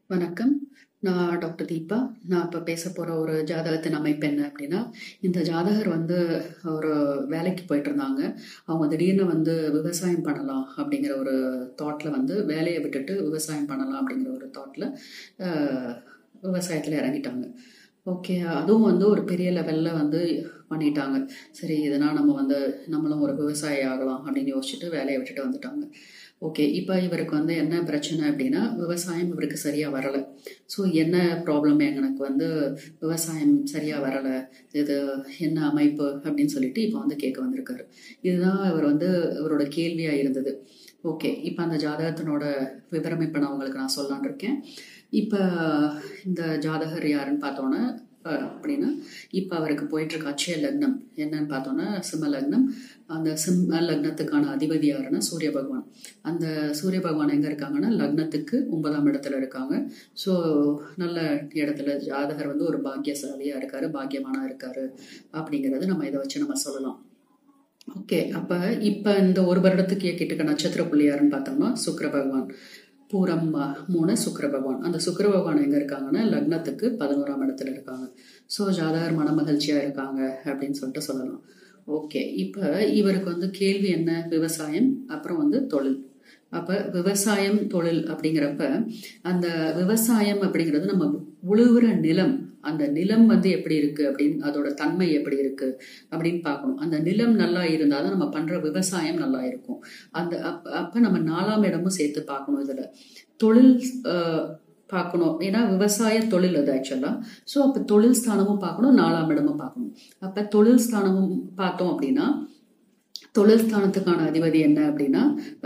வணக்கம். நான் டாக்டர் தீபா. நான் இப்போ பேச போகிற ஒரு ஜாதகத்தின் அமைப்பு என்ன அப்படின்னா, இந்த ஜாதகர் ஒரு வேலைக்கு போயிட்டு இருந்தாங்க. அவங்க திடீர்னு விவசாயம் பண்ணலாம் அப்படிங்கிற ஒரு தாட்டில் வேலையை விட்டுட்டு விவசாயம் பண்ணலாம் அப்படிங்கிற ஒரு தாட்டில் விவசாயத்தில் இறங்கிட்டாங்க. ஓகே. அதுவும் ஒரு பெரிய லெவலில் பண்ணிட்டாங்க. சரி, இதனால் நம்மளும் ஒரு விவசாயி ஆகலாம் அப்படின்னு யோசிச்சுட்டு வேலையை விட்டுட்டு வந்துட்டாங்க. ஓகே. இப்போ இவருக்கு என்ன பிரச்சனை அப்படின்னா, விவசாயம் இவருக்கு சரியாக வரலை. ஸோ என்ன ப்ராப்ளம், எனக்கு விவசாயம் சரியாக வரலை, இது என்ன அமைப்பு அப்படின்னு சொல்லிட்டு இப்போ கேட்க வந்திருக்காரு. இதுதான் இவரோட கேள்வியாக இருந்தது. ஓகே. இப்போ அந்த ஜாதகத்தினோட விவரம் இப்போ நான் உங்களுக்கு சொல்லலான் இருக்கேன். இப்போ இந்த ஜாதகர் யாருன்னு பார்த்தோன்னா அப்படின்னா, இப்போ அவருக்கு போயிட்டுருக்க அட்சய லக்னம் என்னன்னு பார்த்தோன்னா சிம்ம லக்னம். அந்த சிம்ம லக்னத்துக்கான அதிபதி யாருன்னா சூரிய பகவான். அந்த சூரிய பகவான் எங்கே இருக்காங்கன்னா லக்னத்துக்கு 9ஆம் இடத்துல இருக்காங்க. ஸோ நல்ல இடத்துல ஜாதகர் ஒரு பாக்கியசாலியாக இருக்காரு, பாக்கியமானா இருக்காரு அப்படிங்கிறது நம்ம இதை வச்சு நம்ம சொல்லலாம். ஓகே. இப்போ இந்த ஒரு வருடத்துக்கு கிட்டக்க நட்சத்திர புள்ளி யாருன்னு பார்த்தோம்னா சுக்கிர பகவான். பூரம் 3 சுக்கிர பகவான். அந்த சுக்கிர பகவான் எங்கே இருக்காங்கன்னா லக்னத்துக்கு 11ஆம் இடத்துல இருக்காங்க. ஸோ ஜாதகர் மனமகிழ்ச்சியாக இருக்காங்க அப்படின்னு சொல்லிட்டு சொல்லலாம். ஓகே. இப்போ இவருக்கு கேள்வி என்ன, விவசாயம் அப்புறம் தொழில். அப்போ விவசாயம் தொழில் அப்படிங்கிறப்ப அந்த விவசாயம் அப்படிங்கிறது நம்ம உழுவுற நிலம், அந்த நிலம் எப்படி இருக்கு அப்படின்னு, அதோட தன்மை எப்படி இருக்கு அப்படின்னு பார்க்கணும். அந்த நிலம் நல்லா இருந்தாதான் நம்ம பண்ற விவசாயம் நல்லா இருக்கும். அந்த அப்ப நம்ம 4ஆம் இடமும் சேர்த்து பார்க்கணும். இதுல தொழில் பார்க்கணும். ஏன்னா விவசாய தொழில் அது ஆக்சுவலா. ஸோ அப்ப தொழில் ஸ்தானமும் பார்க்கணும், 4ஆம் இடமும் பார்க்கணும். அப்ப தொழில் ஸ்தானமும் பார்த்தோம் அப்படின்னா, தொழில் ஸ்தானத்துக்கான அதிபதி என்ன அப்படின்னா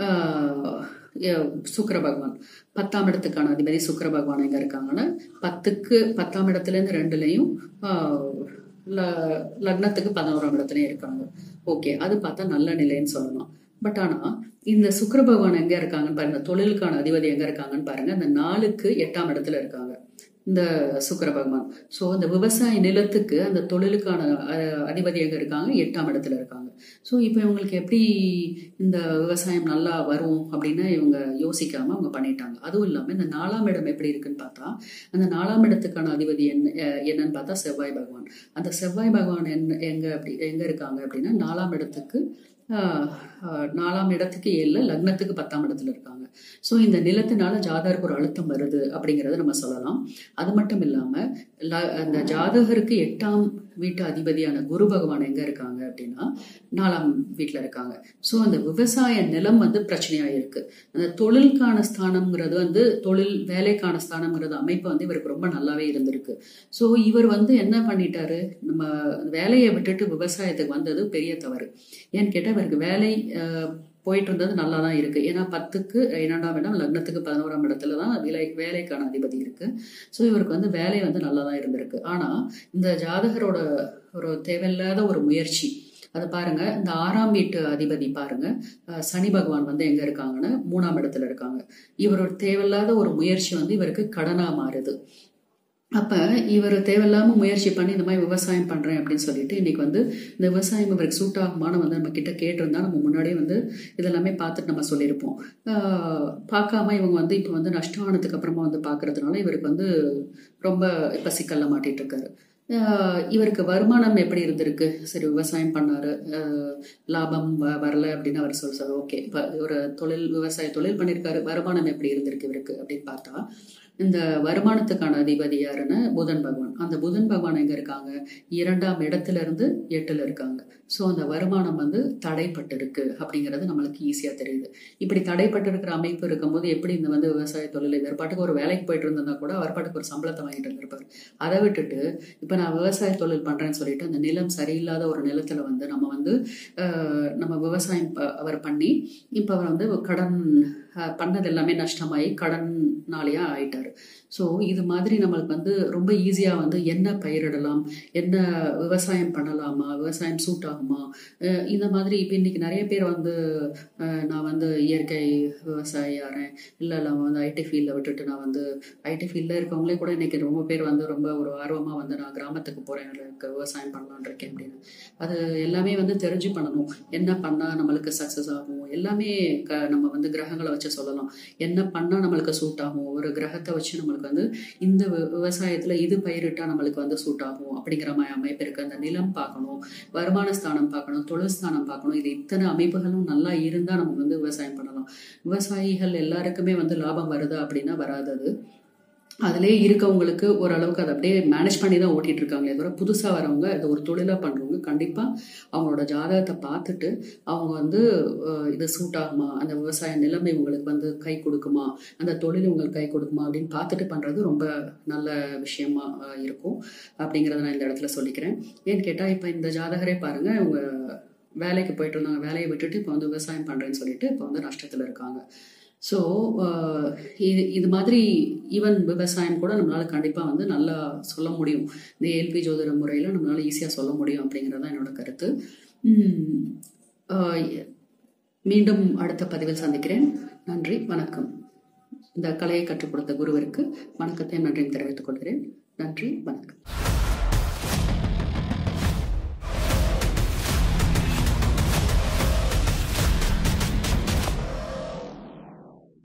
சுக்கிர பகவான். 10ஆம் இடத்துக்கான அதிபதி சுக்கிர பகவான் எங்க இருக்காங்கன்னா 10ஆம் இடத்துல இருந்து 2லயும் லக்னத்துக்கு 11ஆம் இடத்துலயும் இருக்காங்க. ஓகே. அது பார்த்தா நல்ல நிலைன்னு சொல்லலாம். பட் ஆனா இந்த சுக்கிர பகவான் எங்க இருக்காங்கன்னு பாருங்க, தொழிலுக்கான அதிபதி எங்க இருக்காங்கன்னு பாருங்க, அந்த 4க்கு 8ஆம் இடத்துல இருக்காங்க இந்த சுக்கிர பகவான். ஸோ இந்த விவசாய நிலத்துக்கு அந்த தொழிலுக்கான அதிபதி எங்க இருக்காங்க, 8ஆம் இடத்துல இருக்காங்க. ஸோ இப்போ இவங்களுக்கு எப்படி இந்த விவசாயம் நல்லா வரும் அப்படின்னு இவங்க யோசிக்காம அவங்க பண்ணிட்டாங்க. அதுவும் இல்லாமல் இந்த 4ஆம் இடம் எப்படி இருக்குன்னு பார்த்தா, அந்த 4ஆம் இடத்துக்கான அதிபதி என்னன்னு பார்த்தா செவ்வாய் பகவான். அந்த செவ்வாய் பகவான் எங்க இருக்காங்க அப்படின்னா 4ஆம் இடத்துக்கு 7 லக்னத்துக்கு 10ஆம் இடத்துல இருக்காங்க. ஸோ இந்த நிலத்தினால ஜாதகருக்கு ஒரு அழுத்தம் வருது அப்படிங்கிறத நம்ம சொல்லலாம். அது மட்டும் இல்லாம அந்த ஜாதகருக்கு 8ஆம் வீட்டு அதிபதியான குரு பகவான் எங்க இருக்காங்க அப்படின்னா 4ஆம் வீட்டுல இருக்காங்க. ஸோ அந்த விவசாய நிலம் பிரச்சனையா இருக்கு. அந்த தொழிலுக்கான ஸ்தானம்ங்கிறது தொழில் வேலைக்கான ஸ்தானம்ங்கிறது அமைப்பு இவருக்கு ரொம்ப நல்லாவே இருந்திருக்கு. ஸோ இவர் என்ன பண்ணிட்டாரு, நம்ம வேலையை விட்டுட்டு விவசாயத்துக்கு வந்தது பெரிய தவறு. ஏன்னு கேட்டா இவருக்கு வேலை போயிட்டு இருந்தது நல்லா தான் இருக்கு. ஏன்னா 10க்கு 2ஆம் இடம், லக்னத்துக்கு 11ஆம் இடத்துல தான் வேலைக்கான அதிபதி இருக்கு. ஸோ இவருக்கு வேலை நல்லா தான் இருந்திருக்கு. ஆனா இந்த ஜாதகரோட ஒரு தேவையில்லாத ஒரு முயற்சி, அது பாருங்க, இந்த 6ஆம் வீட்டு அதிபதி பாருங்க, சனி பகவான் எங்க இருக்காங்கன்னா 3ஆம் இடத்துல இருக்காங்க. இவரோட தேவையில்லாத ஒரு முயற்சி இவருக்கு கடனா மாறுது. அப்ப இவர் தேவையில்லாம முயற்சி பண்ணி இந்த மாதிரி விவசாயம் பண்றேன் அப்படின்னு சொல்லிட்டு இன்னைக்கு இந்த விவசாயம் இவருக்கு சூட் ஆகுமான்னு நம்ம கிட்ட கேட்டிருந்தா நம்ம முன்னாடியே இதெல்லாமே பார்த்துட்டு நம்ம சொல்லியிருப்போம். பார்க்காம இவங்க இப்போ நஷ்டம் ஆனதுக்கு அப்புறமா பார்க்கறதுனால இவருக்கு ரொம்ப இப்ப சிக்கல்ல மாட்டிட்டு இருக்காரு. இவருக்கு வருமானம் எப்படி இருந்திருக்கு, சரி விவசாயம் பண்ணாரு, லாபம் வரல அப்படின்னு அவர் சொல்றாரு. ஓகே. இப்ப ஒரு விவசாய தொழில் பண்ணிருக்காரு, வருமானம் எப்படி இருந்திருக்கு இவருக்கு அப்படின்னு பார்த்தா, இந்த வருமானத்துக்கான அதிபதி யாருன்னு புதன் பகவான். அந்த புதன் பகவான் எங்க இருக்காங்க, 2ஆம் இடத்துல இருந்து 8ல இருக்காங்க. ஸோ அந்த வருமானம் தடைப்பட்டு இருக்கு அப்படிங்கிறது நம்மளுக்கு ஈஸியா தெரியுது. இப்படி தடைப்பட்டு இருக்கிற அமைப்பு இருக்கும்போது எப்படி இந்த விவசாய தொழில், இவர் பாட்டுக்கு ஒரு வேலைக்கு போயிட்டு இருந்தா கூட அவர் பாட்டுக்கு ஒரு சம்பளத்தை வாங்கிட்டு இருந்திருப்பாரு. அதை விட்டுட்டு இப்ப நான் விவசாய தொழில் பண்றேன்னு சொல்லிட்டு அந்த நிலம் சரியில்லாத ஒரு நிலத்துல நம்ம விவசாயம் அவர் பண்ணி இப்ப அவர் கடன் பண்ணது எல்லாமே நஷ்டமாயி கடன்னாலேயா ஆயிட்டாரு. ஸோ இது மாதிரி நம்மளுக்கு ரொம்ப ஈஸியா என்ன பயிரிடலாம், என்ன விவசாயம் பண்ணலாமா, விவசாயம் சூட் ஆகுமா, இந்த மாதிரி இப்போ இன்னைக்கு நிறைய பேர் நான் இயற்கை விவசாயி ஆறேன், இல்லை நான் ஐடி ஃபீல்டில் விட்டுட்டு நான் ஐடி ஃபீல்டில் இருக்கவங்களே கூட இன்னைக்கு ரொம்ப பேர் ரொம்ப ஒரு ஆர்வமாக நான் கிராமத்துக்கு போறேன், எனக்கு விவசாயம் பண்ணலான் இருக்கேன் அப்படின்னு. அது எல்லாமே தெரிஞ்சு பண்ணணும். என்ன பண்ணா நம்மளுக்கு சக்சஸ் ஆகும், எல்லாமே நம்ம கிரகங்களை வச்சு வச்சு சொல்லலாம். என்ன பண்ணா நம்மளுக்கு சூட் ஆகும், ஒரு கிரகத்தை வச்சு நம்மளுக்கு வந்து இந்த விவசாயத்துல இது பயிரிட்டா நம்மளுக்கு வந்து சூட் ஆகும் அப்படிங்கிற மாதிரி அமைப்பு இருக்கு. அந்த நிலம் பார்க்கணும், வருமான ஸ்தானம் பார்க்கணும், தொழில் ஸ்தானம் பார்க்கணும். இது இத்தனை அமைப்புகளும் நல்லா இருந்தா நம்ம வந்து விவசாயம் பண்ணலாம். விவசாயிகள் எல்லாருக்குமே வந்து லாபம் வருதா அப்படின்னா வராதது. அதுலேயே இருக்கவங்களுக்கு ஓரளவுக்கு அதை அப்படியே மேனேஜ் பண்ணி தான் ஓட்டிட்டு இருக்காங்களே தவிர, புதுசாக வரவங்க அதை ஒரு தொழிலாக பண்ணுறவங்க கண்டிப்பாக அவங்களோட ஜாதகத்தை பார்த்துட்டு அவங்க வந்து இது சூட் ஆகுமா, அந்த விவசாய நிலைமை உங்களுக்கு வந்து கை கொடுக்குமா, அந்த தொழில் உங்களுக்கு கை கொடுக்குமா அப்படின்னு பார்த்துட்டு பண்ணுறது ரொம்ப நல்ல விஷயமா இருக்கும் அப்படிங்கிறத நான் இந்த இடத்துல சொல்லிக்கிறேன். ஏன்னு கேட்டால் இப்போ இந்த ஜாதகரே பாருங்கள், அவங்க வேலைக்கு போயிட்டு இருந்தாங்க, வேலையை விட்டுட்டு இப்போ வந்து விவசாயம் பண்ணுறேன்னு சொல்லிட்டு இப்போ வந்து நஷ்டத்தில் இருக்காங்க. ஸோ இது மாதிரி ஈவன் விவசாயம் கூட நம்மளால் கண்டிப்பாக வந்து நல்லா சொல்ல முடியும். இந்த ஏல்பி ஜோதிட முறையில் நம்மளால் ஈஸியாக சொல்ல முடியும் அப்படிங்கிறது தான் என்னோட கருத்து. மீண்டும் அடுத்த பதிவில் சந்திக்கிறேன். நன்றி, வணக்கம். இந்த கலையை கற்றுக் கொடுத்த குருவிற்கு வணக்கத்தை நன்றியும் தெரிவித்துக் கொள்கிறேன். நன்றி, வணக்கம்.